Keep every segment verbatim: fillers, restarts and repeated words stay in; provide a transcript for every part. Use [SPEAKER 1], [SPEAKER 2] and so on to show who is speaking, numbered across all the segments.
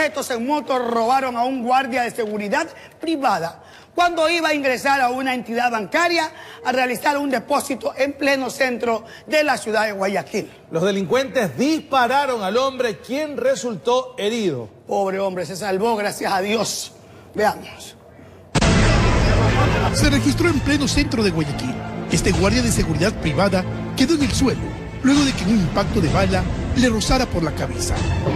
[SPEAKER 1] sujetos en moto robaron a un guardia de seguridad privada cuando iba a ingresar a una entidad bancaria a realizar un depósito en pleno centro de la ciudad de Guayaquil.
[SPEAKER 2] Los delincuentes dispararon al hombre, quien resultó herido.
[SPEAKER 1] Pobre hombre, se salvó, gracias a Dios. Veamos.
[SPEAKER 3] Se registró en pleno centro de Guayaquil. Este guardia de seguridad privada quedó en el suelo, luego de que un impacto de bala le rozara por la cabeza.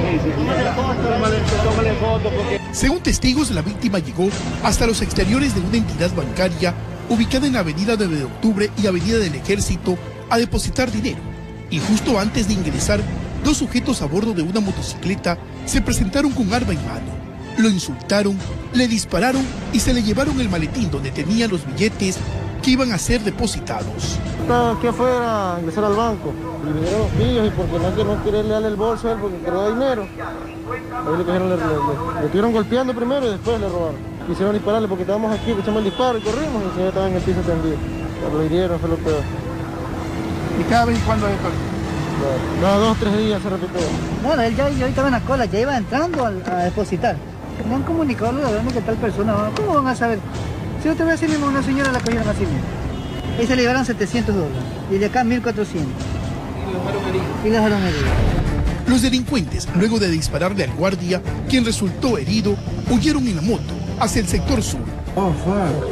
[SPEAKER 3] Según testigos, la víctima llegó hasta los exteriores de una entidad bancaria ubicada en la avenida nueve de octubre y avenida del Ejército a depositar dinero. Y justo antes de ingresar, dos sujetos a bordo de una motocicleta se presentaron con arma en mano. Lo insultaron, le dispararon y se le llevaron el maletín donde tenían los billetes que iban a ser depositados.
[SPEAKER 4] Estaba aquí afuera a ingresar al banco y vinieron los pillos y porque no, no quería darle el bolso a él porque quería dinero. Ahí le, cogieron, le, le, le, le estuvieron golpeando primero y después le robaron. Quisieron dispararle porque estábamos aquí, escuchamos el disparo y corrimos y el señor estaba en el piso tendido. Lo hirieron, fue lo peor.
[SPEAKER 1] ¿Y cada vez cuándo es esto?
[SPEAKER 4] Cada dos o tres días se repite.
[SPEAKER 5] Bueno, él ya, ya estaba en la cola, ya iba entrando a, a depositar. Me han comunicado a los ladrones que tal persona, ¿cómo van a saber? Si no te voy a decir mismo, una señora la cogieron así mismo. Ahí se le llevaron setecientos dólares y de acá mil cuatrocientos. Y los dejaron heridos.
[SPEAKER 3] Los delincuentes, luego de dispararle al guardia, quien resultó herido, huyeron en la moto hacia el sector sur.
[SPEAKER 4] Oh, fuck.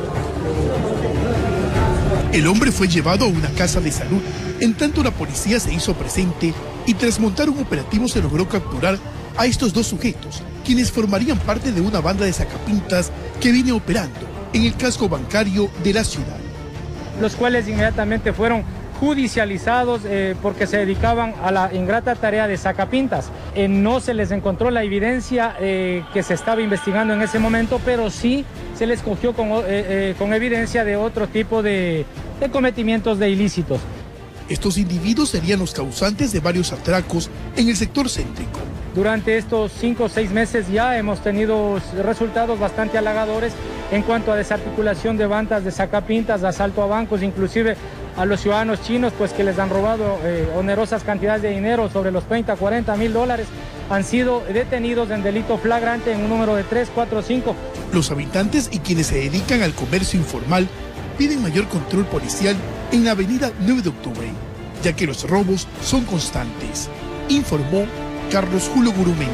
[SPEAKER 3] El hombre fue llevado a una casa de salud, en tanto la policía se hizo presente y tras montar un operativo se logró capturar a estos dos sujetos, quienes formarían parte de una banda de sacapintas que viene operando en el casco bancario de la ciudad.
[SPEAKER 6] Los cuales inmediatamente fueron judicializados eh, porque se dedicaban a la ingrata tarea de sacapintas. Eh, no se les encontró la evidencia eh, que se estaba investigando en ese momento, pero sí se les cogió con, eh, eh, con evidencia de otro tipo de, de cometimientos de ilícitos.
[SPEAKER 3] Estos individuos serían los causantes de varios atracos en el sector céntrico.
[SPEAKER 6] Durante estos cinco o seis meses ya hemos tenido resultados bastante halagadores en cuanto a desarticulación de bandas de sacapintas, asalto a bancos, inclusive a los ciudadanos chinos, pues que les han robado eh, onerosas cantidades de dinero, sobre los treinta, cuarenta mil dólares, han sido detenidos en delito flagrante en un número de tres, cuatro, cinco.
[SPEAKER 3] Los habitantes y quienes se dedican al comercio informal piden mayor control policial en la avenida nueve de octubre, ya que los robos son constantes, informó Carlos Julio Gurumendi.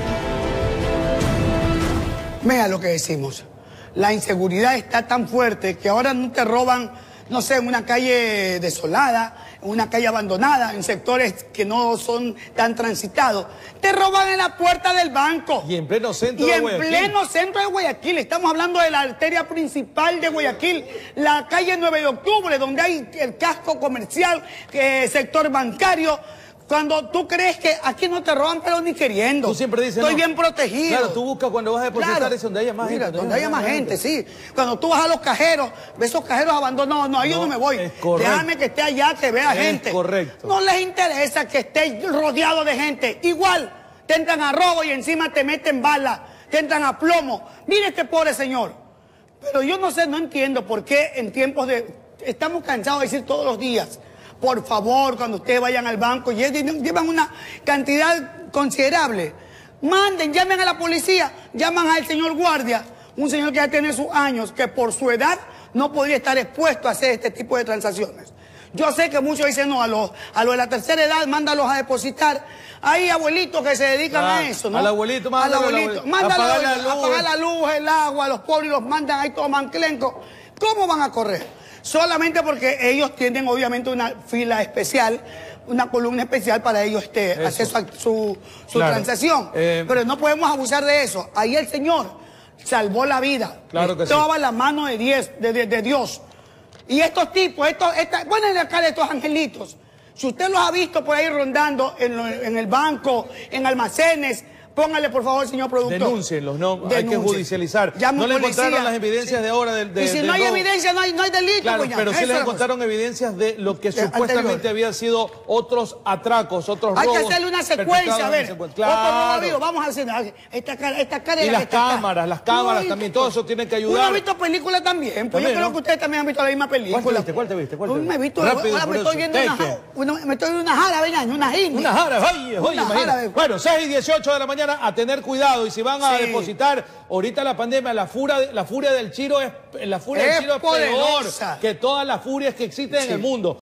[SPEAKER 1] Vea lo que decimos. La inseguridad está tan fuerte que ahora no te roban, no sé, en una calle desolada, en una calle abandonada, en sectores que no son tan transitados. Te roban en la puerta del banco.
[SPEAKER 2] Y en pleno centro
[SPEAKER 1] y
[SPEAKER 2] de
[SPEAKER 1] en
[SPEAKER 2] Guayaquil.
[SPEAKER 1] pleno centro de Guayaquil. Estamos hablando de la arteria principal de Guayaquil, la calle nueve de octubre, donde hay el casco comercial, eh, sector bancario. Cuando tú crees que aquí no te roban, pero ni queriendo.
[SPEAKER 2] Tú siempre dices,
[SPEAKER 1] estoy
[SPEAKER 2] no.
[SPEAKER 1] bien protegido.
[SPEAKER 2] Claro, tú buscas cuando vas a depositar
[SPEAKER 1] Claro.
[SPEAKER 2] es donde haya más
[SPEAKER 1] Mira,
[SPEAKER 2] gente.
[SPEAKER 1] donde haya más gente, sí. Cuando tú vas a los cajeros, ves esos cajeros abandonados, no, ahí yo
[SPEAKER 2] No,
[SPEAKER 1] no me voy.
[SPEAKER 2] es correcto.
[SPEAKER 1] Déjame que esté allá, que vea
[SPEAKER 2] Es
[SPEAKER 1] gente.
[SPEAKER 2] correcto.
[SPEAKER 1] No les interesa que esté rodeado de gente. Igual, te entran a robo y encima te meten balas, te entran a plomo. Mire este pobre señor. Pero yo no sé, no entiendo por qué en tiempos de... Estamos cansados de decir todos los días, por favor, cuando ustedes vayan al banco, llevan una cantidad considerable. Manden, llamen a la policía, llaman al señor guardia, un señor que ya tiene sus años, que por su edad no podría estar expuesto a hacer este tipo de transacciones. Yo sé que muchos dicen, no, a los, a los de la tercera edad, mándalos a depositar. Hay abuelitos que se dedican
[SPEAKER 2] Ah,
[SPEAKER 1] a eso, ¿no?
[SPEAKER 2] al abuelito, mándalo
[SPEAKER 1] al
[SPEAKER 2] al
[SPEAKER 1] abuelito.
[SPEAKER 2] abuelito.
[SPEAKER 1] Mándalo
[SPEAKER 2] Apagar la
[SPEAKER 1] a
[SPEAKER 2] luz.
[SPEAKER 1] apagar la luz, el agua, los pobres los mandan ahí todos manclencos. ¿Cómo van a correr? Solamente porque ellos tienen obviamente una fila especial, una columna especial para ellos este, hacer su, su, su
[SPEAKER 2] Claro.
[SPEAKER 1] transacción.
[SPEAKER 2] Eh,
[SPEAKER 1] Pero no podemos abusar de eso. Ahí el Señor salvó la vida.
[SPEAKER 2] Claro que sí.
[SPEAKER 1] Estaba la mano de, diez, de, de, de Dios. Y estos tipos, estos, esta, pónganle acá de estos angelitos. Si usted los ha visto por ahí rondando en, lo, en el banco, en almacenes, póngale por favor, señor productor.
[SPEAKER 2] Denúncienlos, ¿no?
[SPEAKER 1] Denúncien.
[SPEAKER 2] Hay que judicializar.
[SPEAKER 1] Llame
[SPEAKER 2] No le
[SPEAKER 1] policía.
[SPEAKER 2] encontraron las evidencias de ahora del... De,
[SPEAKER 1] Y si
[SPEAKER 2] del
[SPEAKER 1] no hay
[SPEAKER 2] robo.
[SPEAKER 1] evidencia, no hay, no hay delito.
[SPEAKER 2] Claro,
[SPEAKER 1] pues ya,
[SPEAKER 2] pero sí
[SPEAKER 1] esa
[SPEAKER 2] les
[SPEAKER 1] es la
[SPEAKER 2] encontraron evidencias de lo que
[SPEAKER 1] De-
[SPEAKER 2] supuestamente
[SPEAKER 1] anterior.
[SPEAKER 2] había sido otros atracos, otros
[SPEAKER 1] Hay
[SPEAKER 2] robos.
[SPEAKER 1] que hacerle una secuencia,
[SPEAKER 2] perpetrados
[SPEAKER 1] a
[SPEAKER 2] en
[SPEAKER 1] ver.
[SPEAKER 2] ese-
[SPEAKER 1] Otro
[SPEAKER 2] Claro.
[SPEAKER 1] robo habido, vamos a hacer esta cara, esta cara
[SPEAKER 2] Y
[SPEAKER 1] la
[SPEAKER 2] las
[SPEAKER 1] que está acá.
[SPEAKER 2] cámaras, las
[SPEAKER 1] Uno
[SPEAKER 2] cámaras
[SPEAKER 1] ha visto-
[SPEAKER 2] también, todo eso tiene que
[SPEAKER 1] Uno
[SPEAKER 2] ayudar.
[SPEAKER 1] ha visto películas también, pues
[SPEAKER 2] También,
[SPEAKER 1] yo creo
[SPEAKER 2] ¿no?
[SPEAKER 1] que ustedes también han visto la misma película.
[SPEAKER 2] ¿Cuál te viste? ¿Cuál te viste? ¿Cuál te
[SPEAKER 1] Uy,
[SPEAKER 2] viste?
[SPEAKER 1] me he visto,
[SPEAKER 2] Rápido y
[SPEAKER 1] ahora me
[SPEAKER 2] Furioso.
[SPEAKER 1] estoy viendo una,
[SPEAKER 2] Tekken.
[SPEAKER 1] una, me estoy viendo una jara, ¿verdad? Una hindi.
[SPEAKER 2] Una jara, oye, oye,
[SPEAKER 1] Una
[SPEAKER 2] imagínate.
[SPEAKER 1] jara,
[SPEAKER 2] Bueno, seis y dieciocho de la mañana. mañana a tener cuidado. Y si van a
[SPEAKER 1] Sí.
[SPEAKER 2] depositar, ahorita la pandemia, la furia, la furia del Chiro es, la furia
[SPEAKER 1] Es
[SPEAKER 2] del Chiro es
[SPEAKER 1] poderosa.
[SPEAKER 2] peor que todas las furias que existen
[SPEAKER 1] Sí.
[SPEAKER 2] en el mundo.